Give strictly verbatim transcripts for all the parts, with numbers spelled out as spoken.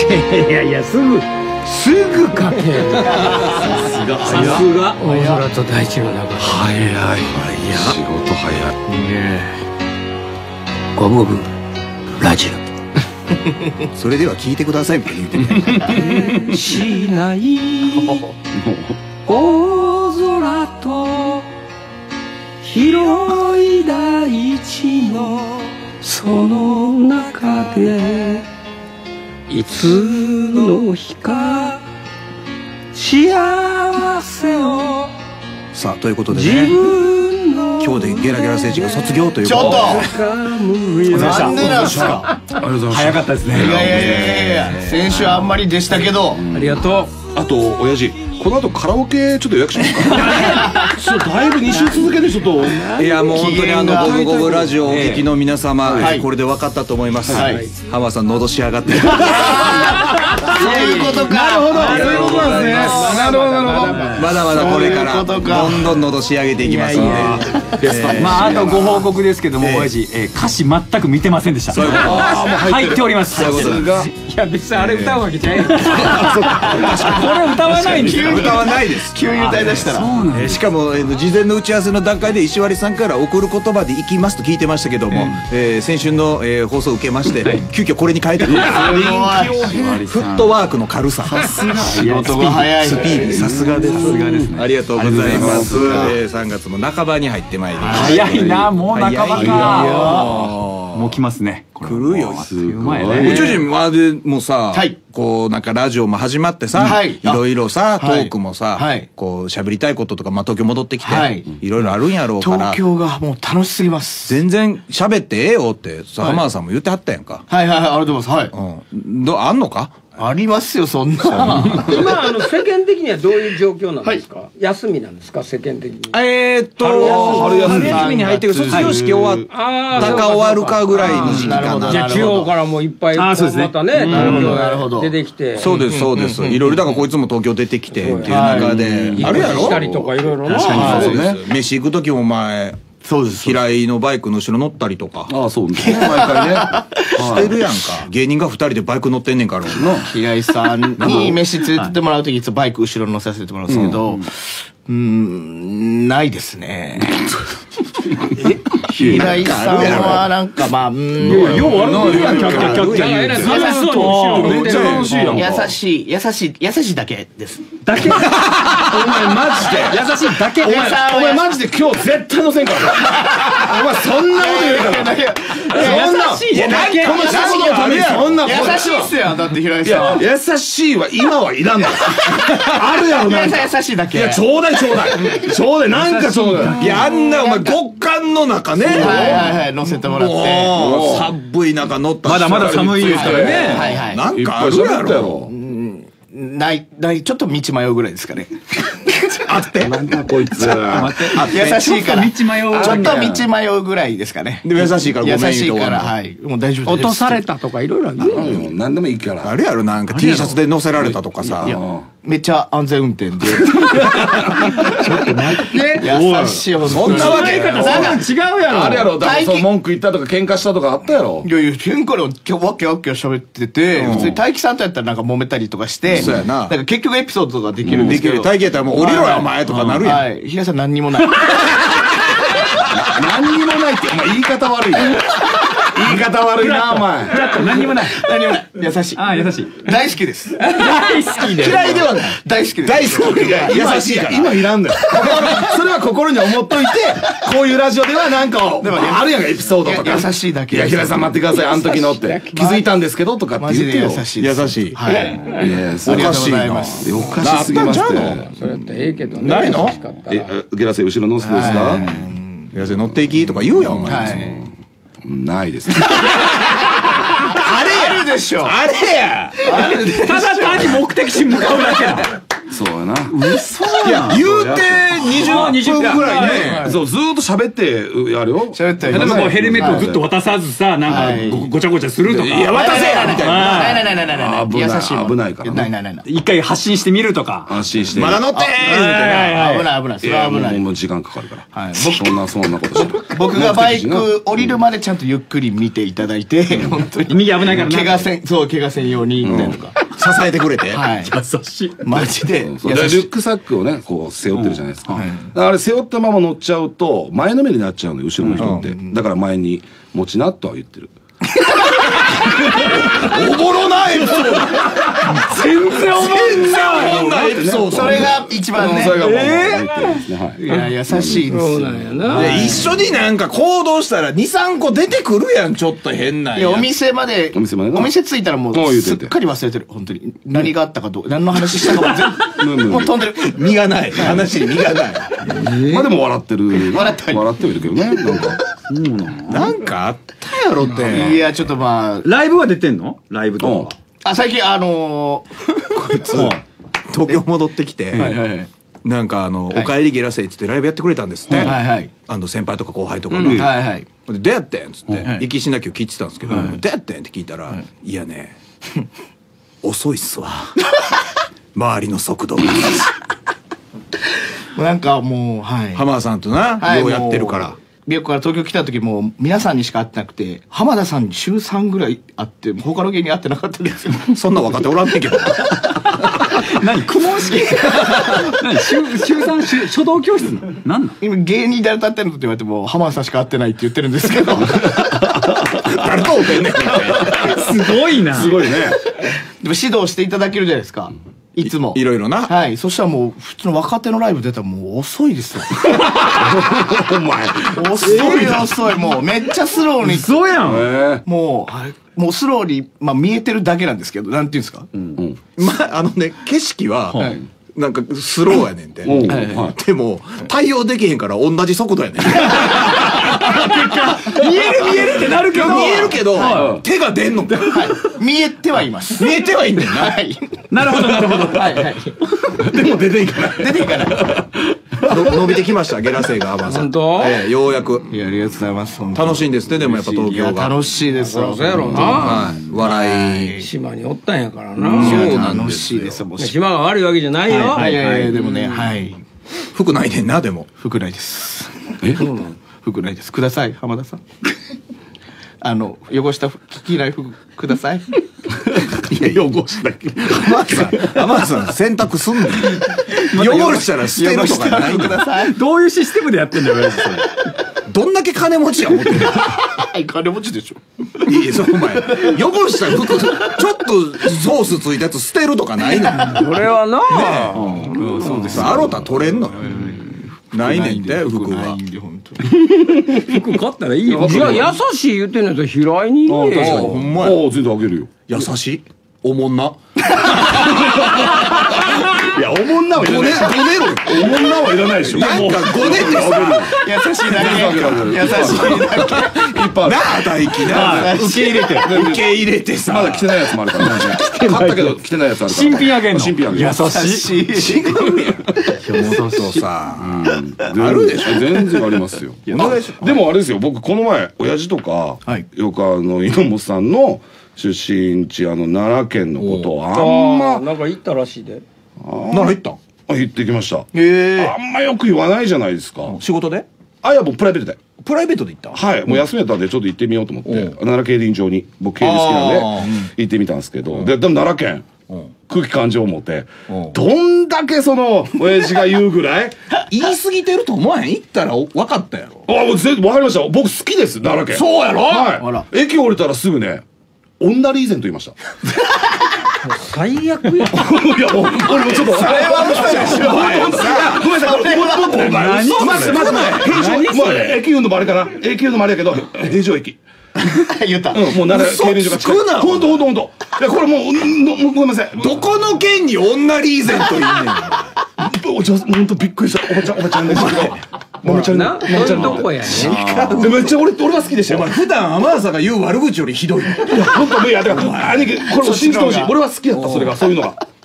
いやいや、すぐすぐかける。 さすがさすが大空と大地の中。 早い早い仕事早いね。 ゴム部ラジオ。それでは聞いてくださいみたいに言ってしない大空と広い大地のその中でいつの日か幸せを。 さあということでね、今日でゲラゲラ星人が卒業ということで。 ちょっとなんでなんすか。 早かったですね。 いやいやいやいや、先週あんまりでしたけど。 ありがとう。 あと親父、この後カラオケちょっと予約しますか。ちょっとだいぶに週続けてちょっと。 いやもう本当にあのゴブゴブラジオをお聞きの皆様、これで分かったと思います。浜さん喉仕上がってる。 そういうことか。 なるほど。そういうことなんですね。なるほどなるほど。 まだまだこれからどんどん喉仕上げていきますので。 まああとご報告ですけども、親父歌詞全く見てませんでした。入っております。 いや別にあれ歌うわけじゃない。これ歌わないんですよ。 歌わないです。 急に歌い出したら。 しかも事前の打ち合わせの段階で石割さんから送る言葉で「行きます」と聞いてましたけども、先週の放送を受けまして急遽これに変えてくる。フットワークの軽さ。 仕事が早い。 スピーディー。さすがです。ありがとうございます。さんがつも半ばに入ってまいりました。 早いな、もう半ばか。もう来ますね。 来るよ。 宇宙人までもさ、こうなんかラジオも始まってさ、いろいろさトークもさ、こう喋りたいこととか、まあ東京戻ってきていろいろあるんやろうから。 東京がもう楽しすぎます。 全然喋ってええよって浜田さんも言ってはったやんか。 はいはいはい、ありがとうございます。はい。 どあんのか？ ありますよ、そんな。 今あの世間的にはどういう状況なんですか。休みなんですか、世間的に。 えっと春休みに入ってる、卒業式終わったか終わるかぐらいの時期かな。 じゃあ地方からもいっぱいまたね東京出てきて。 そうですそうです。いろいろだからこいつも東京出てきてっていう中であるやろ。したりとかいろいろな。 そうです。飯行く時も前。そうです。平井のバイクの後ろ乗ったりとか。 ああ、そうね。毎回ね。 してるやんか。芸人が二人でバイク乗ってんねんからな。 平井さんに飯連れてってもらうときいつバイク後ろ乗せさせてもらうんですけど、うん、ないですね。平井さんはなんかまあ、うん。 ようあるのやん、キャッキャッキャッキャ言うて。 めっちゃ楽しいやん。 優しい、優しい、優しいだけです。 だけ？お前マジで優しいだけ？ お前マジで今日絶対乗せんから。お前そんなこと言うから。 優しいだけ。 この写真のためにそんな優しいっすよ、だって平井さん。 優しいは今はいらんの。あるやろなんか。 優しいだけ。 いやちょうだいちょうだい。ちょうだいなんかちょうだい。いやあんなお前極寒の中ね。 はいはいはい、乗せてもらって。 寒い中乗った。 まだまだ寒いですからね。 はいはい。 なんかあるやろ。 ない、ない、ちょっと道迷うぐらいですかね。 あって。 なんだこいつ。 優しいから。 道迷う。 ちょっと道迷うぐらいですかね。 でも優しいからごめん。 優しいから、はい。もう大丈夫です。 落とされたとかいろいろある。 何でもいいから。 あるやろ、なんか T シャツで乗せられたとかさ。 めっちゃ安全運転で。ちょっと待って。優しい。 そんなわけそんなん違うやろ。 あれやろ、だからそう文句言ったとか喧嘩したとかあったやろ。 いやいや、喧嘩でも今日わけわけ喋ってて、普通に大樹さんとやったらなんか揉めたりとかして、 そうやな。 なんか結局エピソードとかできるんですけど。 できる。大樹やったらもう降りろよお前とかなるやん。 はい。平井さん何にもない。 何にもないってお前言い方悪い。言い方悪いなお前。 ちょっと何にもない。 何にもない。優しい。 ああ、優しい。 大好きです。 大好きで。 嫌いではない。大好きです。 大好き。優しいから。 今いらんだよ。それは心に思っといて、こういうラジオではなんか、あるやんかエピソードとか。 優しいだけ。 いや、平井さん待ってください、あの時のって。気づいたんですけどとかって言ってよ。 優しい。 優しい。 はい。 いや、 ありがとうございます。 おかしすぎまして。 それってええけどね。 ないの？ え、ゲラセ後ろ乗せですか？ ゲラセ乗っていきとか言うやんお前。 ないです。 あれやるでしょ。 あれや。 ただ単に目的地に向かうだけだ。 そうやな。 嘘やん。 言うてにじゅっぷんぐらいね。 そう、ずーっと喋ってやるよ。 喋ったり例えばこうヘルメットをずっと渡さずさ、なんかごごちゃごちゃするとか。 いや、渡せやみたいな。 ないないないないないない。 危ない優しいもん。 危ないからねないないないない。 一回発信してみるとか。 安心して。 まだ乗ってーみたいな。 危ない危ない。そいや、 れは危ない。 もうもう時間かかるから。 はい。 そんな、そんなことして。 僕がバイク降りるまでちゃんとゆっくり見ていただいて、本当に。 右危ないからな。 怪我せん、そう、怪我せんように、みたいなとか。 支えてくれて。 はい。 優しい。 マジで。 そうだからリュックサックをね、こう背負ってるじゃないですか。だからあれ背負ったまま乗っちゃうと、前のめりになっちゃうのよ、後ろの人って。だから前に持ちなとは言ってる。 おもろなエピソード。 全然思うんだエピソード。 それが一番ね。 それがもう入ってるんですね。はい。 いや、優しいです。 そうなんやな。 で一緒になんか行動したらに、さんこ出てくるやん、ちょっと変なんや。 いや、お店まで、 お店までなお店着いたらもう、 もう言うてすってかり忘れてる、本当に。何があったかどう、何の話したかも全部、もう飛んでる。 身がない。話に身がない。 まあでも笑ってる。 笑ってはいる笑ってはいるけどね。なんか。 なんかあったやろって。 いや、ちょっとまあ、 ライブは出てんのライブとか。 あ、最近あのこいつ、東京戻ってきて、 ー、はいはいはい。 なんかあの、おかえりゲラセイっつってライブやってくれたんですって。 はいはい。 あの、先輩とか後輩とかが。 はいはい。 で、どうやってんっつって、 はい行きしなきゃ聞いてたんですけど、どうやってんって聞いたら、いやね、遅いっすわ。周りの速度が。 なんかもう、はい。 浜田さんとな、 はいようやってるから。 美容から東京来た時も皆さんにしか会ってなくて、浜田さんに週さんぐらい会って、他の芸人会ってなかったんですよ。 そんな若手おらんねんけど。 何公文式何週週三週書道教室なの何なの今芸人誰と会ってんのって言われても、浜田さんしか会ってないって言ってるんですけど。 誰と会うてんねん。 すごいな。 すごいね。 でも指導していただけるじゃないですか。いつも。 いろいろな。 はい。そしたらもう、普通の若手のライブ出たらもう遅いですよ。 お前。 遅い遅い。もうめっちゃスローに。 そうやん。 えもう、はいもうスローに、まあ見えてるだけなんですけど、なんていうんですか。 まあ、あのね、景色は、 はいなんかスローやねんて。 うんはいはいでも、対応できへんから同じ速度やねん。 見える見えるってなるけど。 見えるけど、手が出んの。 はい。見えてはいます。 見えてはいんねんな。 はい。 なるほどなるほど。 はいはい。 でも出ていかない。 出ていかない。 の伸びてきました、ゲラセイが浜田さん。 本当ええ、ようやく。 いや、ありがとうございます。本当に楽しいんですね、でもやっぱ東京いやが。 楽しいですよ。 そうやろな。 はい。笑い。 島におったんやからな。 そうなん楽ですよしいです。もう。 島が悪いわけじゃないよ。 はいはいはい。でもね、はい。 服ないねんな、でも。 服ないです。 え服ないです。ください、浜田さん。あの、汚した着きない服ください。 いや、汚したけど。浜田さん、浜田さん、洗濯すんねん。汚したら捨てるとかないんくだ。 ださい。 どういうシステムでやってんだよ、親父それ。 どんだけ金持ちや思ってんの。 はい、金持ちでしょ。 いや、その前、汚した服、ちょっとソースついたやつ捨てるとかないの。 これはな。 そうです。アロタ取れんのよ。ないねんて、服がないん。で、本当に。 服買ったらいいよ。 いや、優しい言ってんのやったら平井に言えよ。 ほんまや。 ああ、全然あげるよ。 優しい。おもんな。 いや、おもんなはいらない。 ごねろ。 おもんなはいらないでしょ。 なんかごねってさ、 優しいだけ。優しいだけ。 いっぱいある。 なあ、大輝な。 受け入れて。 受け入れてさ。 まだ着てないやつもあるから。買ったけど着てないやつあるから。 新品あげんの。 新品あげる。 優しい。 違うやん。そうそうさ。 あるでしょ。全然ありますよ。あでもあれですよ。僕この前親父とかはいよくあの猪本さんの出身地あの奈良県のことをあんああ、 まなんか行ったらしいで。 なら行ったんあ言ってきました。 へえ。 あんまよく言わないじゃないですか。 仕事であいやもうプライベートで。 プライベートで行ったんはい、もう休みやったんでちょっと行ってみようと思って、 うん奈良競輪場に僕競輪好きなんであー行ってみたんですけど、ででも奈良県、 うん空気感情を持って、 うんどんだけその親父が言うぐらい言い過ぎてると思わへん。行ったら分かったやろ。 あもう全然わかりました。僕好きです奈良県。 そうやろはいあら駅降りたらすぐね女リーゼント言いました。 最悪や。 いやもう俺もちょっとそれは嘘でしょ。ごめんなさい。もっとお前待って待って待って平常もう駅言うのもあれかな。駅言うのもあれやけど平常駅。 言った。 うんもう奈良競輪場が近い。 嘘つくなほんとほんとほんと。いやこれもううんのごめんなさい。 どこの県に女リーゼントいんねん。 おじゃ本当びっくりした。おばちゃんおばちゃんですけど。おばちゃんな、どういうとこやねん。 でめっちゃ俺俺は好きでしたよ。 お前普段天野さんが言う悪口よりひどい。 いや本当いやだから兄貴これも信じてほしい。俺は好きだったそれがそういうのが。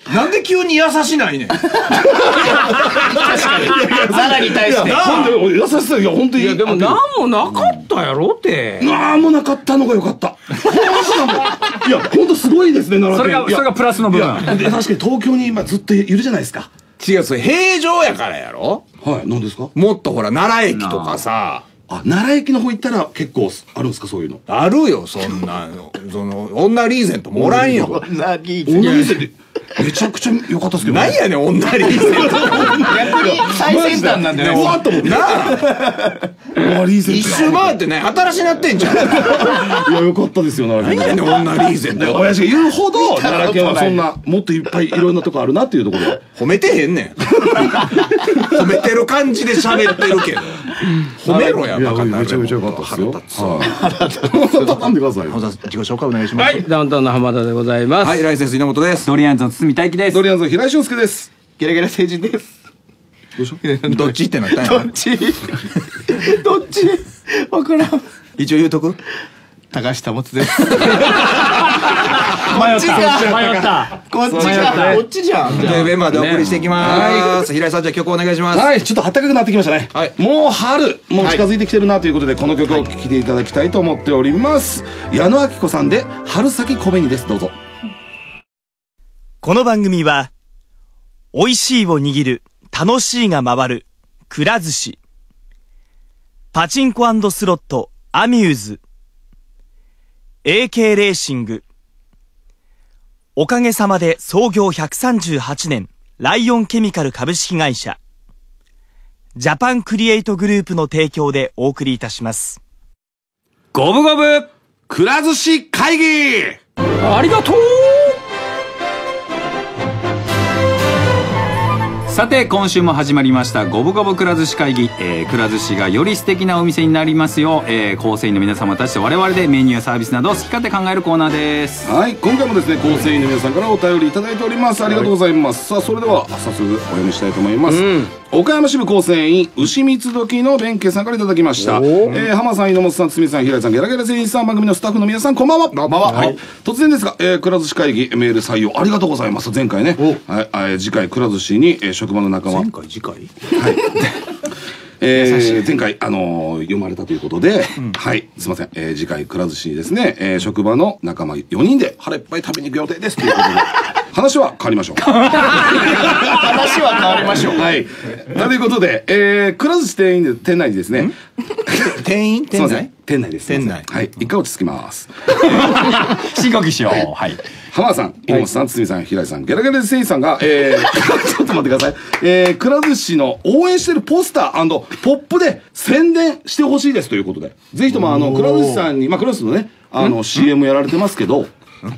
なんで急に優しないねん。 確かに。奈良に対して。 なんで優しさ、いや本当に。 いやでも何もなかったやろって。 なんもなかったのが良かった。いや本当すごいですね、奈良県。 それがそれがプラスの部分。 確かに東京に今ずっといるじゃないですか。 違う、それ平常やからやろ。 はい、何ですか。 もっとほら奈良駅とかさ。 あ、奈良駅の方行ったら結構あるんですか、そういうの。 あるよ、そんなの。その女リーゼントもおらんよ。 女リーゼント。 女リーゼントめちゃくちゃ良かったですけど。 なんやねん、女リーゼント。 逆に最先端なんだよね。 うわっと思って。なあ。リーゼント。 一周回ってね、新しなってんじゃん。いや、良かったですよ、奈良県。 何やねん、女リーゼント。 親父が言うほど、奈良県はそんな、もっといっぱいいろんなとこあるなっていうところで。 褒めてへんねん。褒めてる感じで喋ってるけど。褒めろや、バカな。 めちゃめちゃ良かったですよ。腹立つ。畳んでください。 自己紹介お願いします。 はい、ダウンタウンの浜田でございます。 はい、ライセンス稲本です。 ドリアンズの堤大輝です。 ドリアンズの平井俊介です。 ゲラゲラ星人です。 どうしよう。 どっちってなったんや。 どっちどっちわからん。 一応言うとく。 高橋保です。 迷った迷ったこっちがこっちじゃん。 じゃあメンバーでお送りしていきます。平井さん、じゃあ曲お願いします。 はい、ちょっと暖かくなってきましたね。はい、もう春、もう近づいてきてるなということで、この曲を聴いていただきたいと思っております。矢野明子さんで春先小紅です。どうぞ。 この番組は美味しいを握る楽しいが回るくら寿司、パチンコ&スロットアミューズ、エーケー レーシング、おかげさまで創業ひゃくさんじゅうはちねんライオンケミカル株式会社、ジャパンクリエイトグループの提供でお送りいたします。 ゴブゴブくら寿司会議。 ありがとう。 さて今週も始まりましたゴブゴブくら寿司会議、えー、くら寿司がより素敵なお店になりますよう、えー、構成員の皆様たちと我々でメニューやサービスなどを好き勝手考えるコーナーです。 はい、今回もですね構成員の皆さんからお便りいただいております。ありがとうございます。さあそれでは早速お読みしたいと思います。うん、岡山支部構成員牛三つ時の弁慶さんからいただきました。えー、浜さん、猪本さん、堤さん、平井さん、ゲラゲラ全員さん、番組のスタッフの皆さんこんばんは。こんばんは。はい、突然ですが、えー、くら寿司会議メール採用ありがとうございます。前回ね、はい、えー、次回くら寿司に、えー、職場の仲間前回次回はい。えー、前回、あのー、読まれたということで、うん、はい、すいません、えー、次回くら寿司にですね、えー、職場の仲間よにんで腹いっぱい食べに行く予定ですということで話は変わりましょう。話は変わりましょう。 はい。ということで、えー、くら寿司店員で店内にですね、 店員店内店内です。 店内。 はい。一回落ち着きます。 深呼吸しよう。はい。 浜田さん、猪本さん、堤さん、平井さん、ゲラゲラ誠司さんが、えー、ちょっと待ってください。えー、くら寿司の応援してるポスター&ポップで宣伝してほしいですということで、ぜひともあの、くら寿司さんに、まあ、くら寿司のね、あの、シーエム やられてますけど、はい。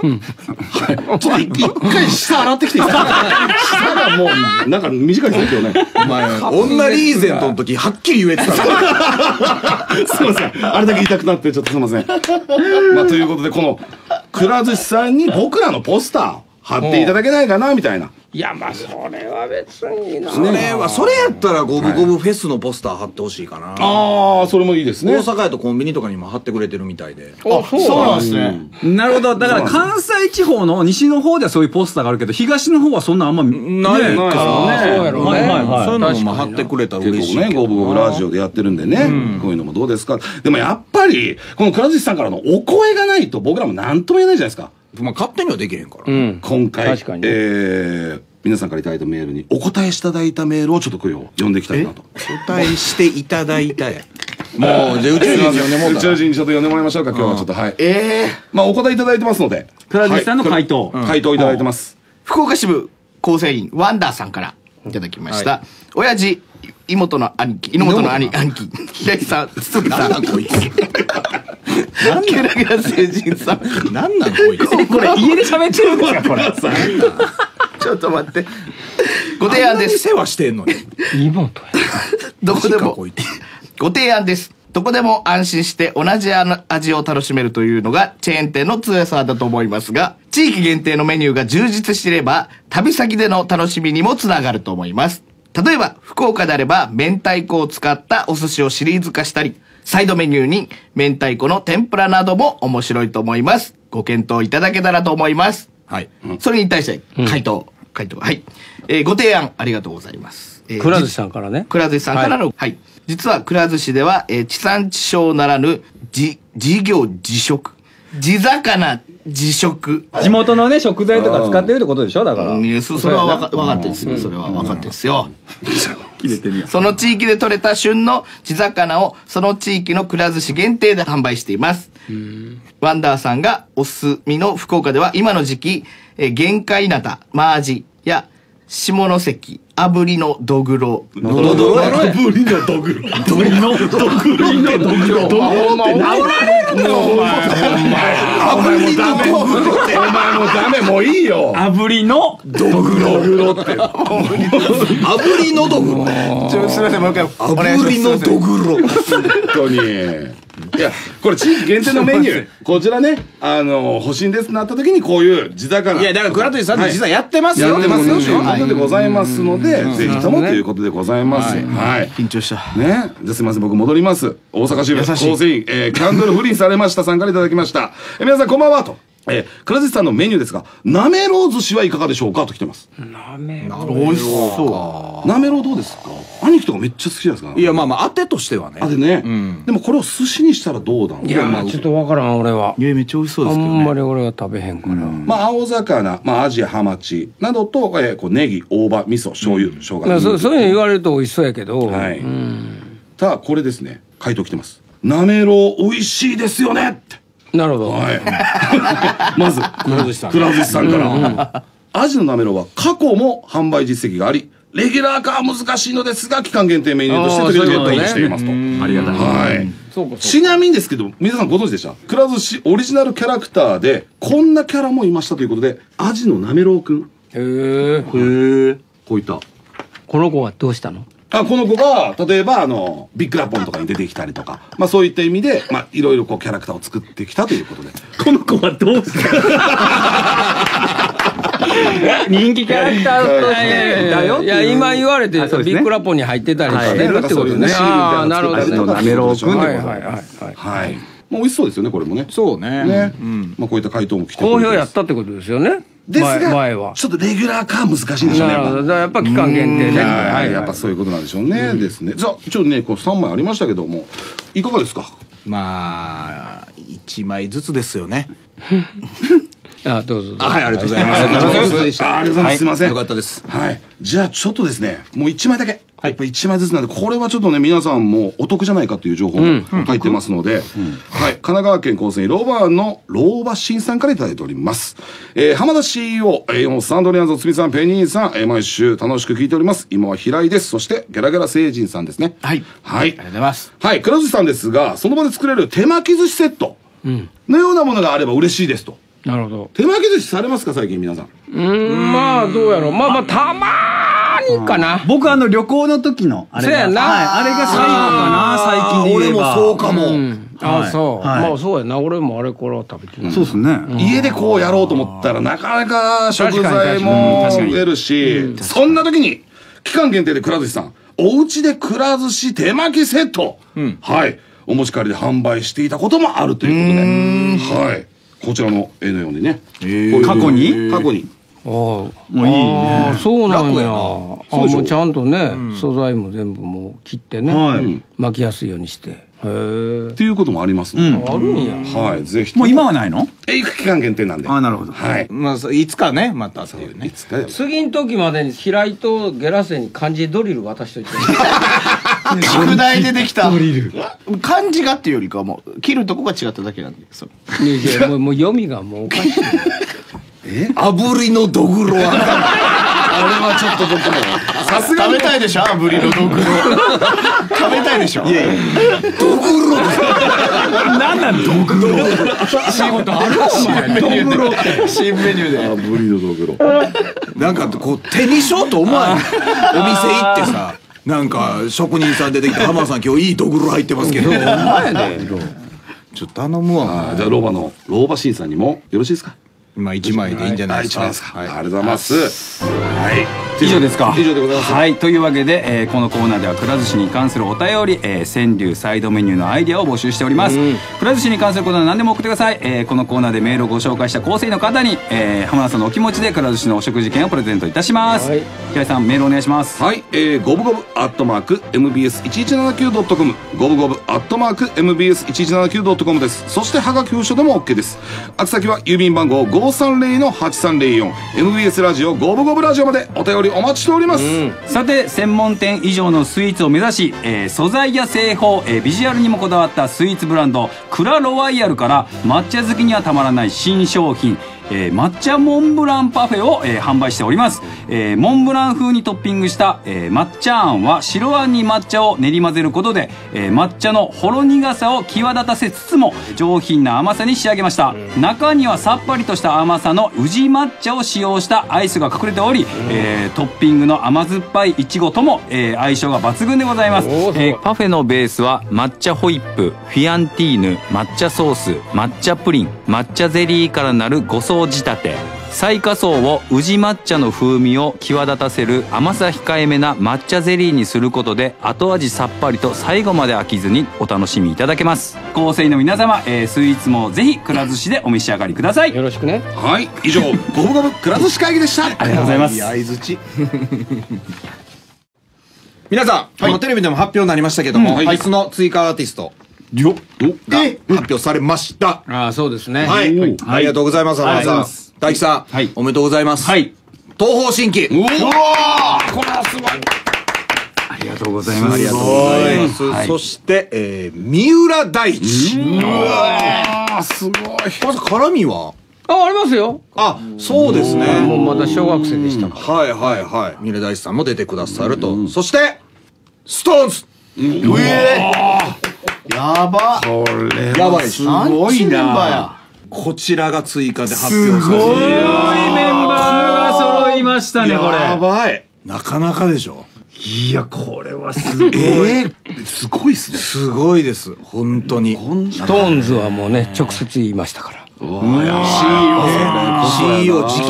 ちょっと一回下洗ってきていいですか。下がもう、なんか短いですよね、今日ね。 お前、女リーゼントの時、はっきり言えてた。すいません。あれだけ言いたくなって、ちょっとすいません。まあ、ということで、この、くら寿司さんに僕らのポスター貼っていただけないかな、みたいな。 いや、まあ、それは別にな。 それは、それやったらゴブゴブフェスのポスター貼ってほしいかな。 ああ、それもいいですね。 大阪やとコンビニとかにも貼ってくれてるみたいで。 あ、そうなんですね。 なるほど。だから関西地方の西の方ではそういうポスターがあるけど、東の方はそんなあんまないからね。 そうやろね。 そういうのも貼ってくれたら嬉しい。 結構ね、ゴブゴブラジオでやってるんでね、こういうのもどうですか。でもやっぱり、このくら寿司さんからのお声がないと僕らも何とも言えないじゃないですか。 まあ勝手にはできへんから。 今回、えー、皆さんからいただいたメールにお答えしていただいたメールをちょっと今日読んでいきたいなと。 お答えしていただいたや。もう、じゃあ宇宙人に呼んでもら宇宙人にちょっと呼んでもらいましょうか、今日はちょっと。はい。 ええ。 まあお答えいただいてますので。 くら寿司さんの回答。 回答いただいてます。 福岡支部構成員ワンダーさんからいただきました。親父、妹の兄貴、妹の兄、兄貴、平井さん、堤さん。 なんなんこいつ。 ゲラゲラ星人さん。 なんなんこいつ。 これ家で喋ってるんですかこれ。 ちょっと待って。ご提案です。 世話してんのに。 妹や。 どこでも。ご提案です。どこでも安心して同じ味を楽しめるというのがチェーン店の強さだと思いますが、地域限定のメニューが充実していれば、旅先での楽しみにもつながると思います。例えば、福岡であれば、明太子を使ったお寿司をシリーズ化したり、サイドメニューに明太子の天ぷらなども面白いと思います。ご検討いただけたらと思います。 はい。 それに対して、回答。 回答。はい。えー、ご提案ありがとうございます。えー、 くら寿司さんからね。 くら寿司さんからの、はい、はい。実はくら寿司では、えー、地産地消ならぬ、じ、事業自食。地魚自食。 地元のね、食材とか使ってるってことでしょだから。 うん、そ, それは分か, 分かってるんですよ。それは分かってるんですよ。切れてるやん。その地域で採れた旬の地魚を、その地域のくら寿司限定で販売しています。ワンダーさんがおすすみの福岡では、今の時期、えー、玄界ナタ、マアジや下関、炙りのどぐろ。 炙りのどぐろ。炙りのどぐろ。炙りのどぐろ。炙りのどぐろ。お前もダメ。お前もダメ。もういいよ。 炙りのどぐろ。って。 炙りのどぐろ。 ちょ、すみません、もう一回。 炙りのどぐろ。 本当に。いや、これ地域限定のメニュー。こちらね、あの、欲しいんですってなった時にこういう地魚。 いや、だから、くら寿司さんって実はやってますよ。 やってますよ、ということでございますので、ぜひともということでございます。はい。 緊張した。 ね。じゃあすみません、僕戻ります。大阪支部構成員、えー、キャンドル不倫されましたさんからいただきました。えー、皆さんこんばんはと。えー、くら寿司さんのメニューですが、なめろう寿司はいかがでしょうかと来てます。 なめろう。美味しそう。 なめろうどうですか？兄貴とかめっちゃ好きじゃないですか。 いや、まあまあ、当てとしてはね。 あ、でね。でもこれを寿司にしたらどうだろう。 いや、ちょっとわからん、俺は。 いや、めっちゃ美味しそうであすけどね。 んまり俺は食べへんから。 まあ、青魚、まあ、アジやハマチなどと、えー、こうネギ、大葉、味噌、醤油、生姜。 まあ、そうそういうの言われると美味しそうやけど。 はい。ただ、これですね、回答来てます。なめろう美味しいですよねって。 なるほど。 はい。まず、くら寿司さん。くら寿司さんから。アジのなめろうは過去も販売実績があり、レギュラー化は難しいのですが、期間限定メニューとして取り入れようとしていますと。 ありがたい。 はい。ちなみにですけど、皆さんご存知でした？くら寿司オリジナルキャラクターで、こんなキャラもいましたということで、アジのなめろうくん。 へえ。 へえ。こういった。 この子はどうしたの？ あ、この子が、例えば、あの、ビッグラポンとかに出てきたりとか、まあそういった意味で、まあいろいろこうキャラクターを作ってきたということで。 この子はどうした人気キャラクターとしてだよ。 いや、今言われて、ビッグラポンに入ってたりしてるってことね。ああ、なるほど。 なめろうくんでございます。 はいはいはい。 はい。もう美味しそうですよね、これもね。 そうね。 ね。まあこういった回答も来てくれて。 好評やったってことですよね。 ですが、 前は。 ちょっとレギュラー化は難しいんでしょうね。 なるほど。やっぱ期間限定ね。 はい。やっぱそういうことなんでしょうね。ですね。じゃあ、ちょっとね、こうさんまいありましたけども、いかがですか？ まあ、いちまいずつですよね。 あ、どうぞ。 はい、ありがとうございます。 ありがとうございます。ありがとうございます。すいません。 よかったです。 はい。じゃあ、ちょっとですね、もういちまいだけ。やっぱいちまいずつなんで、これはちょっとね、皆さんもお得じゃないかという情報も書いてますので、はい。神奈川県高専ローバーのローバシンさんからいただいております。えー、浜田 シーイーオー、えー、サンドリアンズおつみさん、ペニーさん、えー、毎週楽しく聞いております。今は平井です。そして、ゲラゲラ星人さんですね。 はい。 はい。ありがとうございます。 はい。くら寿司さんですが、その場で作れる手巻き寿司セットのようなものがあれば嬉しいですと。 なるほど。 手巻き寿司されますか最近皆さん？ うん、まあどうやろう。まあまあたまーにかな。 僕あの旅行の時のあれが、 そうやな。 あれが最後かな最近で言えば。 俺もそうかも。 あ、そう。まあそうやな。俺もあれから食べてる。 そうですね。 家でこうやろうと思ったらなかなか食材も出るし、そんな時に期間限定でくら寿司さん、お家でくら寿司手巻きセット、はい、お持ち帰りで販売していたこともあるということで、はい。こちらの絵のようにね。 過去に過去に。 ああ、もういいね。そうなんや。あ、もうちゃんとね、素材も全部もう切ってね、巻きやすいようにして。へえ。 っていうこともありますので。 あるんや。 はい、ぜひ。 もう今はないの？ え、行く期間限定なんで。 あ、なるほど。 はい。 まあ、いつかね、またっていうね。 いつかよ。 次の時までに平井とゲラセに漢字ドリル渡しといて。 宿題でできた漢字がっていうよりかはもう切るとこが違っただけなんで、それいやいや、もうもう読みがもうおかしい。 え、炙りのどぐろはあれはちょっと僕もさすが食べたいでしょ、炙りのどぐろ食べたいでしょ。いやいや、 どぐろなんなんどぐろ仕事あるお前。 どぐろって新メニューで炙りのどぐろなんかこう手にしようと思わない。お店行ってさ、なんか職人さん出てきて、浜田さん今日いいどぐろ入ってますけど、ちょっと頼むわ。 じゃあローバのローバシンさんにもよろしいですか？ まあ一枚でいいんじゃないですか。 ありがとうございます。はい。 以上ですか。 以上でございます。 はい、というわけで、えーこのコーナーではくら寿司に関するお便り、えー川柳サイドメニューのアイデアを募集しております。くら寿司に関することは何でも送ってください。えーこのコーナーでメールをご紹介した構成の方に、えー浜田さんのお気持ちでくら寿司のお食事券をプレゼントいたします。平井さん、メールお願いします。 はい、えー、ゴブゴブアットマーク エムビーエスいちいちななきゅうドットコム ゴブゴブアットマーク エムビーエスいちいちななきゅうドットコム です。そしてハガキ封書でも OK です。宛先は郵便番号 ごーさんぜろのはちさんぜろよん エムビーエス ラジオゴブゴブラジオまでお便りお待ちしております。 さて、専門店以上のスイーツを目指し、えー素材や製法、えービジュアルにもこだわったスイーツブランドクラロワイヤルから抹茶好きにはたまらない新商品、えー抹茶モンブランパフェを、えー販売しております。えーモンブラン風にトッピングした、えー抹茶あんは白あんに抹茶を練り混ぜることで、えー抹茶のほろ苦さを際立たせつつも上品な甘さに仕上げました。中にはさっぱりとした甘さの宇治抹茶を使用したアイスが隠れており、えートッピングの甘酸っぱいいちごとも、えー相性が抜群でございます。えーパフェのベースは抹茶ホイップ、フィアンティーヌ、抹茶ソース、抹茶プリン、抹茶ゼリーからなるご層仕立て。最下層を宇治抹茶の風味を際立たせる甘さ控えめな抹茶ゼリーにすることで後味さっぱりと最後まで飽きずにお楽しみいただけます。構成の皆様、えースイーツもぜひくら寿司でお召し上がりください。 よろしくね。 はい、以上ゴブゴブくら寿司会議でした。 ありがとうございます。 相づち。皆さん、あのテレビでも発表になりましたけども、 はいあいつの追加アーティストよっが発表されました。 ああ、そうですね。 はい、ありがとうございます。 はい浜田さん、大樹さん、 はいおめでとうございます。 はい、 東方神起。 うわー、これはすごい。 ありがとうございます。 ありがとうございます。 はいそして、えー、三浦大知。 うわー、すごい。 まず絡みはあ、ありますよ。 あ、そうですもね。 うまだ小学生でしたから。 はいはいはい。三浦大知さんも出てくださると。そして、ストーンズ。 やば。 これやばいし。 すごいメンバーな。 や。 こちらが追加で発表されて。 すごいメンバーが揃いましたね、これ。 やばい。 なかなかでしょ。 いや、これはすごい。 えー、すごいっすね。 すごいです。本当に。 ストーンズはもうね、直接言いましたから。 シーイーオー 直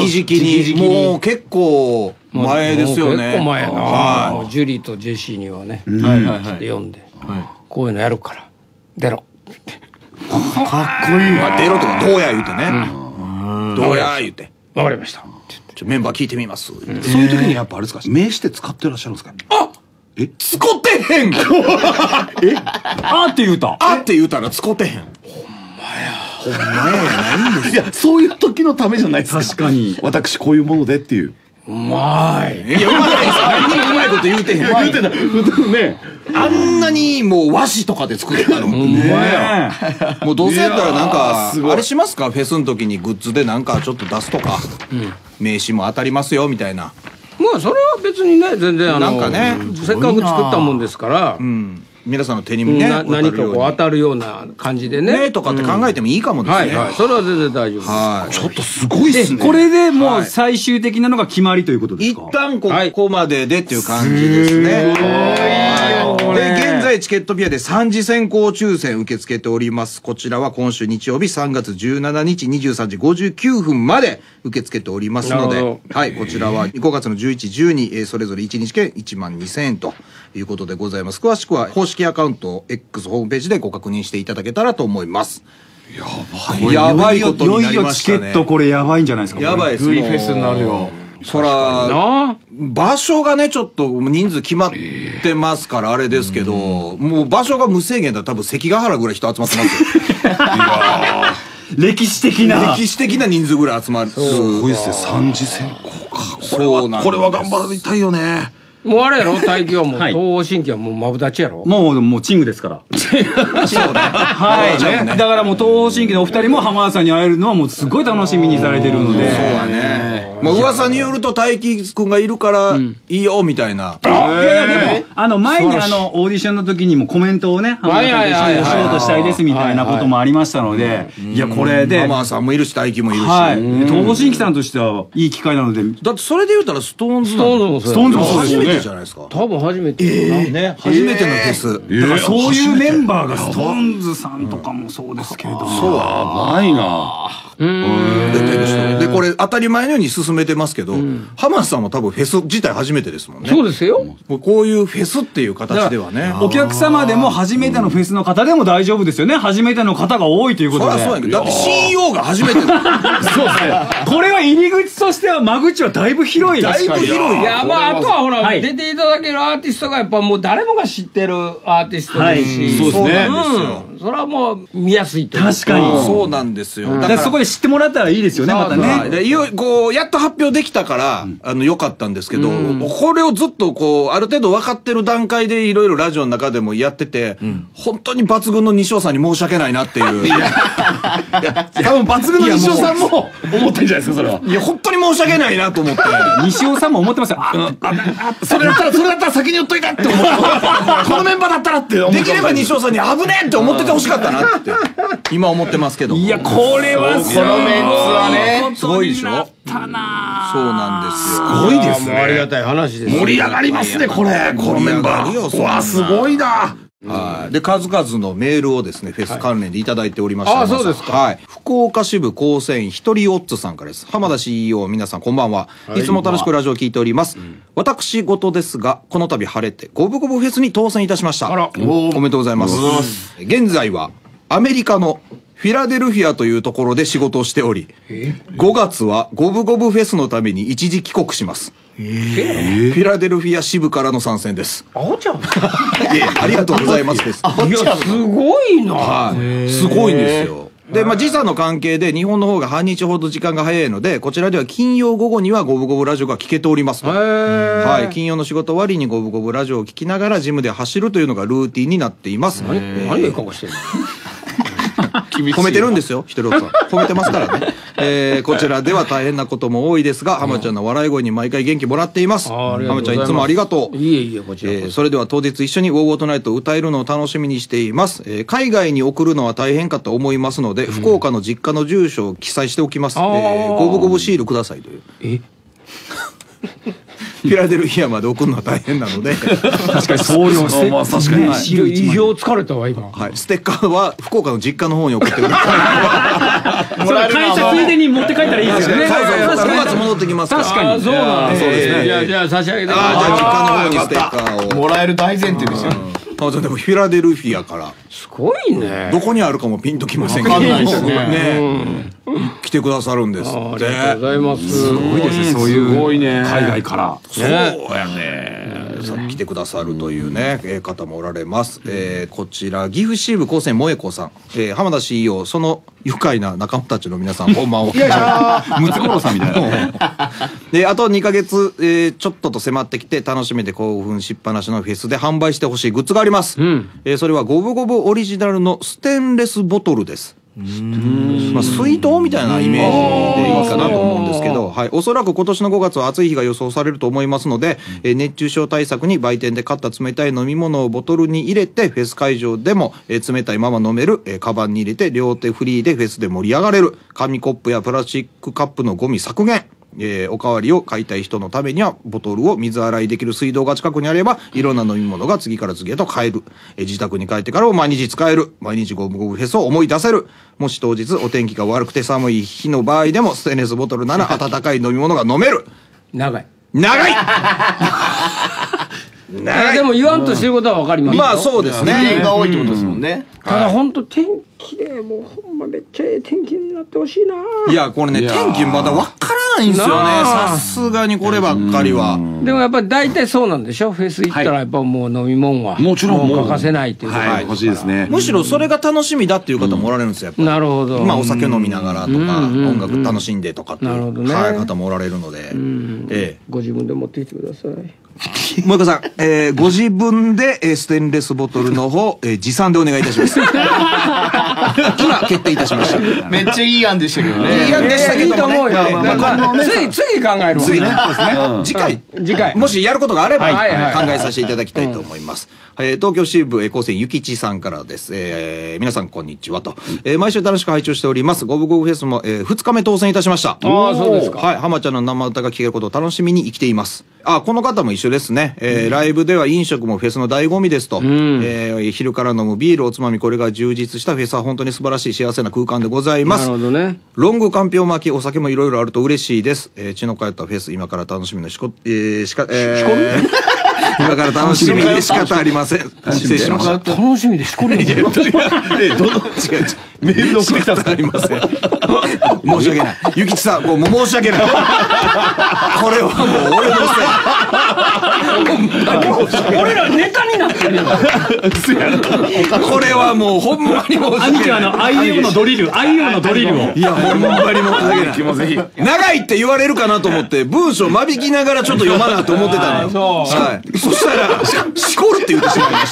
々に。もう結構前ですよね。 結構前やな。 はもうジュリーとジェシーにはね、 はいはいはい。 読んで、こういうのやるから、出ろ。 まあ出ろとか、どうや言うてね。どうや言うて。 わかりました。 ちょメンバー聞いてみます。 そういう時にやっぱあれですか、名詞で使ってらっしゃるんですか。 あえ使ってへんあーって言うた。 あって言うたら使ってへん。ほんまや。ほんまややないんですよ。 いや、そういう時のためじゃないですか。 確かに。 私こういうものでっていう。 うまい。 いや、うまいです。何にもうまいこと言うてへん。 言うてない。ね。 あんなにもう和紙とかで作ったの。 ねえ。 もうどうせやったらなんいやーかすごいあれしますか、フェスの時にグッズでなんかちょっと出すとか、名刺も当たりますよみたいな。 まあそれは別にね、全然あのなんかねせっかく作ったもんですから、 うん、皆さんの手にもねな何かこう当当たるような感じでね。 ねとかって考えてもいいかもですね。 はいはい、それは全然大丈夫です。 はい。 ちょっとすごいっすね。 これでもう最終的なのが決まりということです一か。 旦ここまででっていう感じですね。で、現在チケットピアでさん次先行抽選受け付けております。こちらは今週日曜日さんがつじゅうしちにちにじゅうさんじごじゅうきゅうふんまで受け付けておりますのなるで、はい、こちらはごがつのじゅういち、じゅうに、えーそれぞれいちにち券いちまんにせんえんということでございます。詳しくは公式アカウント X ホームページでご確認していただけたらと思います。 やばい。 やばいことになりいよいよましたね。 チケットこれやばいんじゃないですか。 やばいです。 グリフェスになるよ。 そら、 なあ場所がね、ちょっと人数決まってますからあれですけど、もう場所が無制限だったら多分関ヶ原ぐらい人集まってますよ。 歴史的な。 歴史的な人数ぐらい集まる。 すごいっすね。三次選考か。これそうなんですは、これは頑張りたいよね。 もうあれやろ、大気はもう、 はい東方神起はもうマブダチやろ。 もう、もうチングですから。 そうね。 はい、ね。だからもう東方神起のお二人も浜田さんに会えるのはもうすごい楽しみにされてるので。 そうだね。まあ噂によると大輝くんがいるからいいよみたいな。 いやいやでも、あの、前にあの、オーディションの時にもコメントをね、浜田さんと一緒にお仕事したいですみたいなこともありましたので、いや、これで、 ママさんもいるし大輝もいるし。 はい。東方神起さんとしてはいい機会なので、 だってそれで言うたらストーンズストーンズもそうやストーンズもそうですよね初めてじゃないですか。 多分初めてやな。 ね、初めてのフェス。 だからそういうメンバーがストーンズさんとかもそうですけれども。 やばいな。 出てる人。で、ここれ当たり前のように進めてますけど、浜田さんも多分フェス自体初めてですもんね。 そうですよ。 こういうフェスっていう形ではね。 お客様でも初めてのフェスの方でも大丈夫ですよね。初めての方が多いということで。 そりゃそうやけど、だって シーイーオー が初めてだ。 そうですね。これは入り口としては間口はだいぶ広い。 だいぶ広い。 いや、まあ、あとはほら、 はい出ていただけるアーティストがやっぱもう誰もが知ってるアーティストですし。 はいそうなんですよ。 うん。それはもう見やすいという。 確かに。 そうなんですよ。 だからそこで知ってもらったらいいですよね、またね。 でいよこうやっと発表できたから、あの良かったんですけど、これをずっとこうある程度分かってる段階でいろいろラジオの中でもやってて、本当に抜群の西尾さんに申し訳ないなっていう。いや多分抜群の西尾さんも思ってんじゃないですか、それは。 いや本当に申し訳ないなと思って。 西尾さんも思ってますよ。あ、 それだったら、それだったら先に言っといたって思って。このメンバーだったらって思って。 できれば西尾さんに危ねえって思っててほしかったなって今思ってますけど。 いや、これはすごい。 このメンツはねすごいでしょ。 たなそうなんですよ。 すごいですね。 ありがたい話です。 盛り上がりますね、これ。このメンバー。うわ、すごいな。 はい。で、数々のメールをですね、フェス関連でいただいておりました。 あそうですか。 はい。福岡支部構成員、ひとりオッツさんからです。浜田 シーイーオー、皆さんこんばんは。いつも楽しくラジオを聞いております。私事ですが、この度晴れて、五分五分フェスに当選いたしました。 あらおめでとうございます。現在は、アメリカのフィラデルフィアというところで仕事をしており、ごがつは五分五分フェスのために一時帰国します。フィラデルフィア支部からの参戦です。 あおちゃん。 いやありがとうございますです。 いや、すごいな。 はい。すごいんですよ。で、まあ、時差の関係で日本の方が半日ほど時間が早いので、こちらでは金曜午後にはゴブゴブラジオが聞けておりますと。はい。金曜の仕事終わりにゴブゴブラジオを聞きながらジムで走るというのがルーティンになっています。 何何が顔してるの。 褒めてるんですよ、ひとりおさん。褒めてますからね。えー、こちらでは大変なことも多いですが、浜ちゃんの笑い声に毎回元気もらっています。浜ちゃんいつもありがとう。 いえいえ、こちら。 えー、それでは当日一緒にウォーウォートナイトを歌えるのを楽しみにしています。えー、海外に送るのは大変かと思いますので、福岡の実家の住所を記載しておきます。えー、ゴブゴブシールくださいという。 えフィラデルフィアまで送るのは大変なので確かに送料してまあ確かに。 いや、意表疲れたわ、今。 はい、ステッカーは福岡の実家の方に送ってください。 それ会社ついでに持って帰ったらいいですよね。 ごがつ戻ってきますから。 確かに。 そうなんですそうですね。 じゃあ、じゃあ差し上げて。 ああ、じゃあ実家の方にステッカーを。 もらえる大前提ですよ。 あ、でもフィラデルフィアからすごいね。 どこにあるかもピンときませんけどわかんないですねね来てくださるんですって。 ありがとうございます。すごいですね、そういう海外から。 そうやね。さ来てくださるというね、えー方もおられます。えーこちら岐阜支部高専萌子さん、えー浜田 シーイーオー、その愉快な仲間たちの皆さんこんばんは。 ムツゴロウさんみたいな。 であとにかげつ、えーちょっとと迫ってきて楽しめて興奮しっぱなしのフェスで販売してほしいグッズがあります。えーそれはゴブゴブオリジナルのステンレスボトルです。まあ、水筒みたいなイメージでいいかなと思うんですけど、はい、おそらく今年のごがつは暑い日が予想されると思いますので、えー熱中症対策に売店で買った冷たい飲み物をボトルに入れてフェス会場でも、えー冷たいまま飲める、えーカバンに入れて両手フリーでフェスで盛り上がれる紙コップやプラスチックカップのゴミ削減、えーおかわりを買いたい人のためにはボトルを水洗いできる水道が近くにあればいろんな飲み物が次から次へと買える、えー自宅に帰ってからも毎日使える、毎日ゴブゴブフェスを思い出せる、もし当日お天気が悪くて寒い日の場合でもステンレスボトルなら温かい飲み物が飲める。 長い。 長いいやでも言わんとしてることはわかりますよ。 まあそうです例ね。 が多いってことですもんね。 ただ本当天気でもうほんまめっちゃええ天気になってほしいな。 いやこれね天気まだわからないんですよね。 なあさすがにこればっかりは。 でもやっぱり大体そうなんでしょ。フェス行ったらやっぱもう飲み物はもちろんもう欠かせないっていうこと。 はい、欲しいですね。 むしろそれが楽しみだっていう方もおられるんですよ。やっぱなるほど。 まあお酒飲みながらとか音楽楽しんでとかっていうなるほどねはい方もおられるので。ええ。 ご自分で持ってきてください。 萌子さん、えー、ご自分で、えー、ステンレスボトルの方、えー、持参でお願いいたします。今決定いたしました。 めっちゃいい案でしたけどね。 いい案でしたけどもね。 いいと思うよ。 まあまあまあまあ次次考えるわ。 次ね。次回。 次回。 もしやることがあれば、 はいはい考えさせていただきたいと思います。えー東京支部、えー、高専ゆきちさんからです。えー皆さんこんにちはと。えー毎週楽しく拝聴しております。ゴブゴブフェスも、えーふつかめ当選いたしました。 ああそうですか。 はい。浜ちゃんの生歌が聴けることを楽しみに生きています。 あ、この方も一緒ですね。えー、ライブでは飲食もフェスの醍醐味ですと。えー、昼から飲むビール、おつまみ、これが充実したフェスは本当に素晴らしい幸せな空間でございます。 なるほどね。 ロングかんぴょう巻き、お酒もいろいろあると嬉しいです。えー、血の通ったフェス、今から楽しみのしこ、えー、しか、えー、今から楽しみに仕方ありません。失礼しました。 楽しみでしこるんですよ。 え、どの、違う違う。メール送ってきたありません。申し訳ない。ゆきちさん、もう申し訳ない。これはもう俺のせい。 俺らネタになってるよ。 これはもうほんまに申し訳ない。 兄貴はあの、アイオー のドリル、アイオー のドリルを。 いや、ほんまに申し訳ない。 もぜひ。 長いって言われるかなと思って、文章間引きながらちょっと読まなと思ってたのよ。はい。そしたら、しこるって言ってしまいました。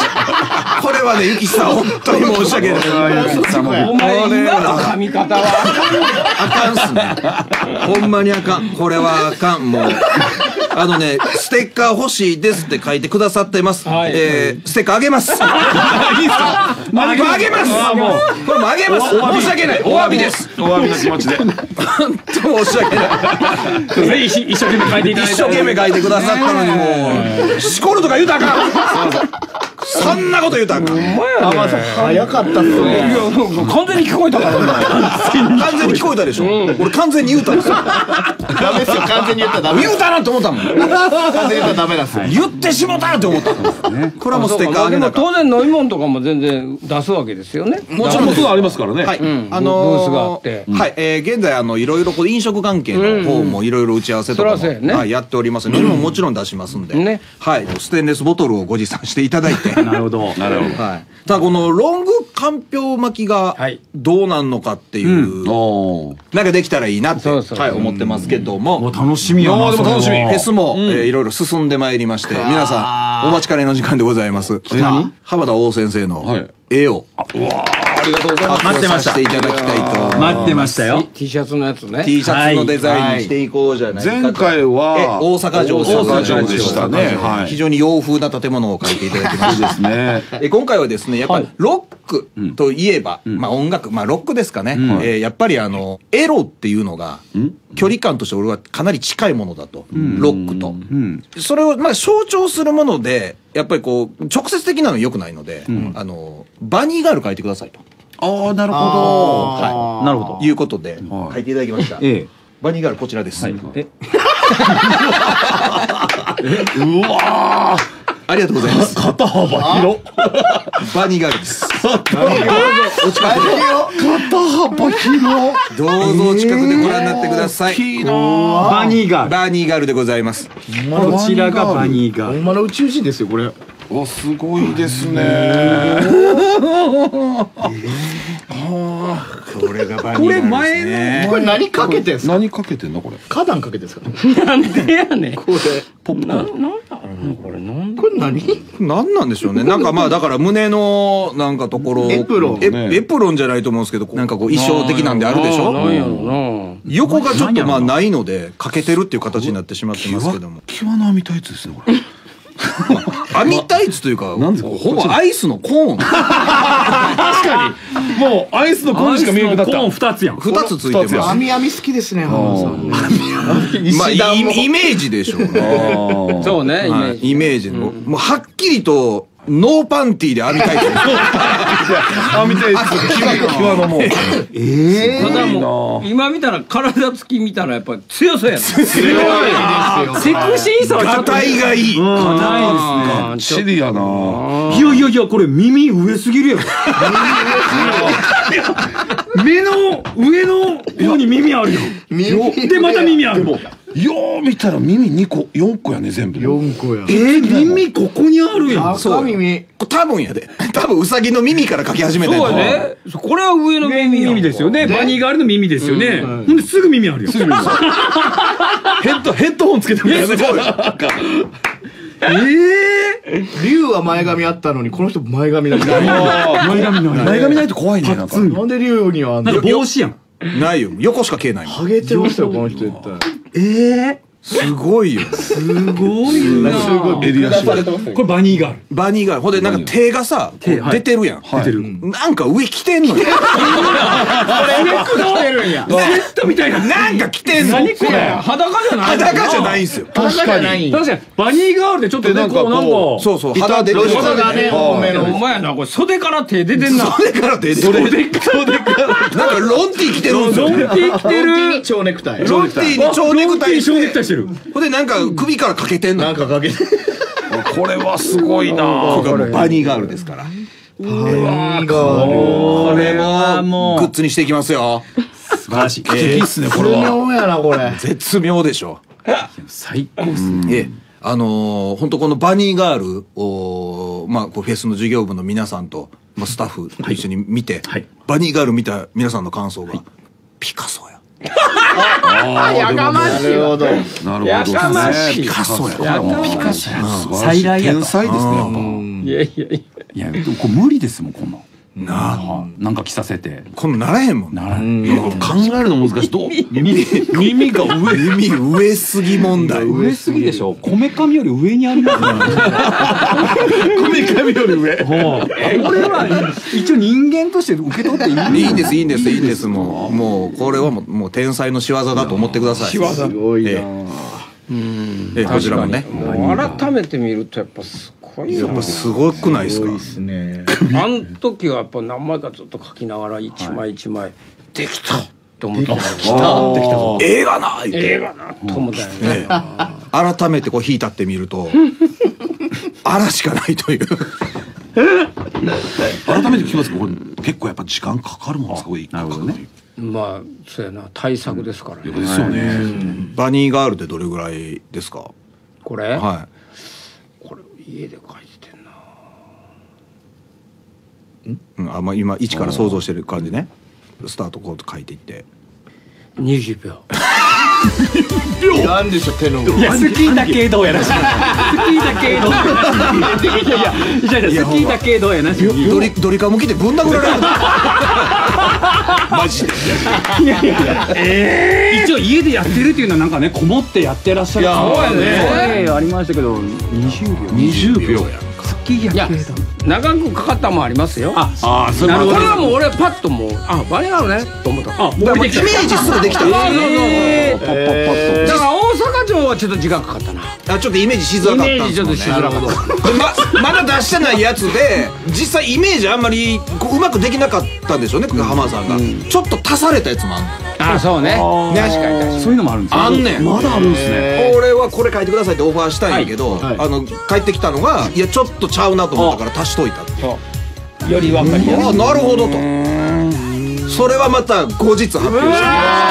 これはね、ゆきさん、本当に申し訳ない。 お前、今の髪型は。 あかんっすね。ほんまにあかん。これはあかん。もう。あのね、ステッカー欲しいですって書いてくださってます。 はい、 えー、ステッカーあげます。いいですか？あげます。もうこれもあげます。申し訳ない。お詫びです。 お詫びの気持ちで。 本当申し訳ない。 ぜひ一生懸命書いていただいて。 一生懸命書いてくださったのにもう、しこるとか言うたらあかん。そんなこと言うたらあかん。 早かったっすね。 完全に聞こえたからね。 完全に聞こえたでしょ。俺完全に言うたんですよ。 ダメですよ、完全に言ったらダメ。 言うたなって思ったもん。 完全に言ったらダメなんですよ。 言ってしもたって思ったんですね。これはもうステッカーあげなかった。 当然飲み物とかも全然出すわけですよね。 もちろんそうありますからね。 はい。 あのブースがあってはい。えー、現在あのいろいろこう飲食関係の方もいろいろ打ち合わせとかもそらそうやねはいやっておりますので、ももちろん出しますんで。 ね。 はい。ステンレスボトルをご持参していただいて。 なるほど。 なるほど。 はい。ただこのロングかんぴょう巻きがはいどうなんのかっていう、 おー。 なんかできたらいいなってそうそうはい思ってますけども。 もう楽しみやな。 あーでも楽しみフェスも、えーいろいろ進んでまいりまして、皆さんお待ちかねの時間でございます。 何浜田王先生のはい絵をありがとうございます。 待ってました。していただきたいと思います。 待ってましたよ。 T シャツのやつね。 T シャツのデザインにしていこうじゃないかと。 前回はえ大阪城大阪城でしたね。はい。 非常に洋風な建物を描いていただきました。 ですね。 え今回はですね、やっぱりロックといえば、まあ音楽、まあロックですかね。えーやっぱりあの、エロっていうのが、距離感として俺はかなり近いものだと。ロックと。それをまあ象徴するもので、やっぱりこう、直接的なの良くないので、あの、バニーガール書いてくださいと。 ああ、なるほど。 はなるほど。 い。いうことで、 はい書いていただきました。 ええ。 バニーガールこちらです。 え、 うわー。 ありがとうございます。 肩幅広。 バニーガールです。 肩幅広。 どうぞお近くでご覧になってください。 いいなバニーガール。 バニーガールでございます。 こちらがバニーガール。 ほんまの宇宙人ですよ、これ。 お、すごいですね。 これがバニーガールですね。これ前のこれ何かけてんすか？ 何かけてんのこれ。 花壇かけてんすか？ なんでやねん。 これ。 ポップコーン。 なんだこれなんこれ何？ 何なんでしょうね。なんかまあだから胸のなんかところ。 エプロンえねエプロンじゃないと思うんですけど、なんかこう衣装的なんであるでしなんやろょ。 な。 横がちょっとまあないので、欠けてるっていう形になってしまってますけども。 際の網タイツですねこれ。 網タイツというか、 なんですかほぼアイスのコーン。 確かに。もうアイスのコーンしか見えなくなった。 コーン二つやん。 二つついてます。 網網好きですね、浜田さん。 まあイイメージでしょうね。 そうね、イメージ。 はいイメージの、もうはっきりとノーパンティーで網タイツ。 網タイツ際のもう。 えただもう今見たら体つき見たらやっぱり強そうやな。 強いですよ。 セクシーさはちょっと。 硬いがいい。 硬いですね。 シリアな。 いやいやいや、これ耳上すぎるやろ。目の上の方に耳あるよ。で、また耳ある。 よう見たら耳にこよんこやね全部。 四個や。 えー、耳ここにあるやん。 赤耳。 多分やで。多分ウサギの耳から書き始めたんそうやね。これは上の耳やん耳ですよね。バニーガールの耳ですよね。ほんですぐ耳あるよ。 ヘッドヘッドホンつけてみたいな。 ええ竜は前髪あったのにこの人前髪だけ前髪の前髪ないと怖いねなんか。 なんで竜にはあんなんのか帽子やん。 ないよ。横しか消えないもん。 ハゲてますよこの人絶対。 ええすごいよ。 すごいな。 すごい襟足これバニーガール。 バニーガール。ほんで、なんか手がさ、 手はい出てるやん。 出てる。 なんか上着てんのよ。 これ出るんや。セットみたいな。 なんか着てんの。 何これ。裸じゃない。 裸じゃないんすよ。 確かに。 確かにバニーガールでちょっとね、こうなんか。 そうそう、肌出てる。 肌がね、多めの。 お前やな、これ袖から手出てんな。 袖から出てる。袖から。なんかロンティー着てるんですよ。 ロンティー着てる。 蝶ネクタイ。 ロンティーに蝶ネクタイ蝶ネクタイしてる。 ほんでなんか首からかけてんの。 なんかかけて。 これはすごいな。 これもバニーガールですから。 うわーこれはもうもグッズにしていきますよ。 素晴らしい。 いいっすねこれ絶は。 妙やな、これ。 絶妙でしょ。 最高っすね。 ええ、あのー、本当このバニーガールを、まあ、こうフェスの授業部の皆さんと、まあ、スタッフと一緒に見て、 はいバニーガール見た皆さんの感想が、ピカソや。 やかましい。なるほど。 なるほど。 やかましいピカソや。 やかましい。 最再来やと天才ですねやっぱ。 いやいやいや。いや、でもこれ無理ですもん、こんなん。 なあ、 なんか着させて。 こんなんならへんもんな。 ならん。 考えるの難しい。どう耳耳が上。 耳上すぎ問題。 上すぎでしょ。こめかみより上にありますね。 こめかみより上。 これは一応人間として受け取っていい。 いいんです、いいんです、いいんです。もう、もう、これはもう、もう天才の仕業だと思ってください。仕業。 すごいな。 ええ、こちらもね。 もう改めて見るとやっぱすごいな。 やっぱすごくないですか。 ですね。 あん時はやっぱ何枚かずっと書きながら一枚一枚できたと思った。できた。できたぞ。 映画な言って映画なと思ったよね。 改めてこう引いたってみると、あらしかないという。 改めて聞きますけど、これ結構やっぱ時間かかるもんですか。これなるほどね。 まあそうやな、対策ですからね。 ですよね。 バニーガールってどれぐらいですか。 これはこれ家で書いててんな。 い。うん、あ、まあ、今一から想像してる感じね。スタートこう書いていって。 にじゅうびょう。 なんでしょ手の。 いや、好きだけどやなし。好きだけど。いやいや、いやいや、好きだけどやなし。 ドリドリカム来てぶん殴られる。マジで。 いやいや、一応家でやってるっていうのはなんかね、こもってやってらっしゃる。 そうやね。 ね。ありましたけど、にじゅうびょう。 にじゅうびょう。 好きやいや長くかかったもんありますよ。 あ、あ、それこれはもう俺パッともうあバニーガールねと思った。あ、もうイメージすぐできた。 だから大阪城はちょっと時間かかったな。 あ、ちょっとイメージしづらかったんですもんね。 イメージちょっとしづらかった。 ままだ出してないやつで実際イメージあんまりこううまくできなかったんでしょうね、浜田さんが。ちょっと足されたやつもあんの。 あ、そうね。確かに確かに。 そういうのもあるんですよ。 あんねん。 まだあるんですね。 俺はこれ書いてくださいってオファーしたんやけど、あの帰ってきたのがいやちょっとちゃうなと思ったから足しといたって。 より分かりやすい。 あ、なるほどと。それはまた後日発表して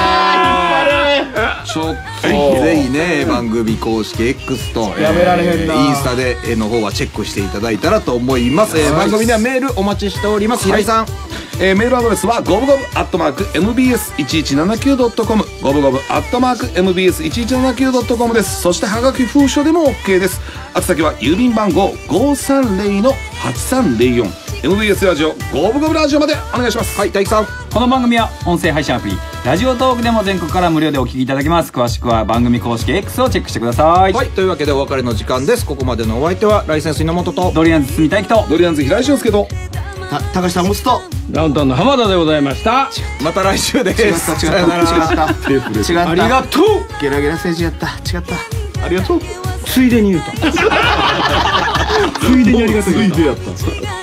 ちょっとぜひね番組公式 X とやめられへんなインスタでの方はチェックしていただいたらと思います。えー番組ではメールお待ちしております。平井さん。 えーメールアドレスはゴブゴブアットマーク エムビーエスいちいちななきゅうドットコム ゴブゴブアットマーク エムビーエスいちいちななきゅうドットコム です。そしてはがき封書でも OK です。宛先は郵便番号 ごーさんぜろのはちさんぜろよん エムビーエス ラジオゴブゴブラジオまでお願いします。 はい、大樹さん。 この番組は音声配信アプリラジオトークでも全国から無料でお聞きいただけます。詳しくは番組公式 X をチェックしてください。 はい、というわけでお別れの時間です。ここまでのお相手はライセンス稲本とドリアンズ堤大樹とドリアンズ平井俊介とた高下持つと。 ダウンタウンの浜田でございました。 また来週です。 違った違った違った違った。 ありがとう。 ゲラゲラ政治やった。違った。 ありがとう。ついでに言うと。 ついでにありがとう。ついでやった。